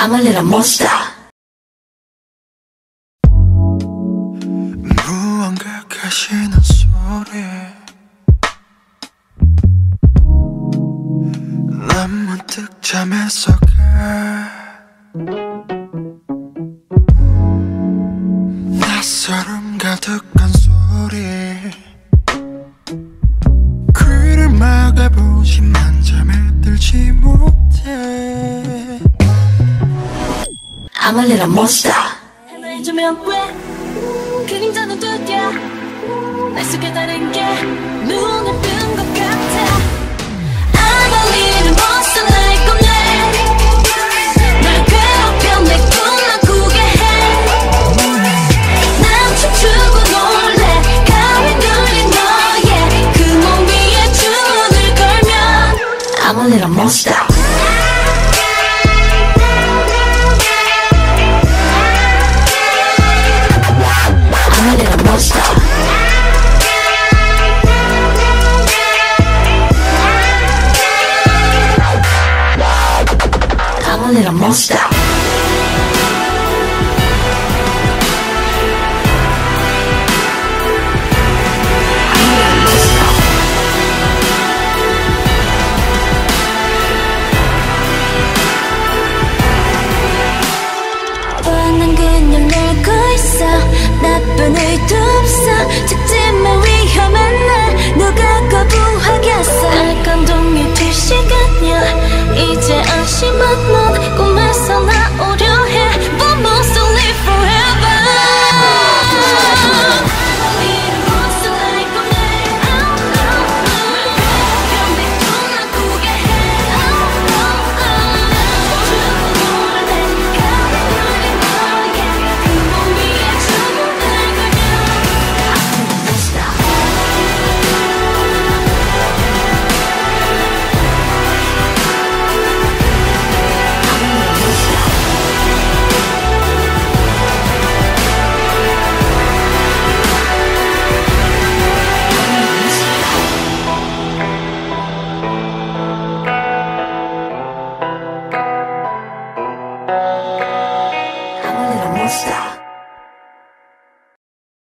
I'm a little monster. 무언가 가시는 소리 난 문득 잠에서 낯설음 가득한 소리 귀를 막아보지만 잠에 들지 못해 I'm a little monster. 해주면 왜 그림자는 두드려 날 속에 다른 게 눈에 뜬 것 같아 I'm a little monster 날 꺼내 날 괴롭혀 내 꿈만 꾸게 해난 춤추고 놀래 가위 눌린 너의 그 몸 위에 주문을 걸면 I'm a little monster. I'm a little monster. I'm a little monster.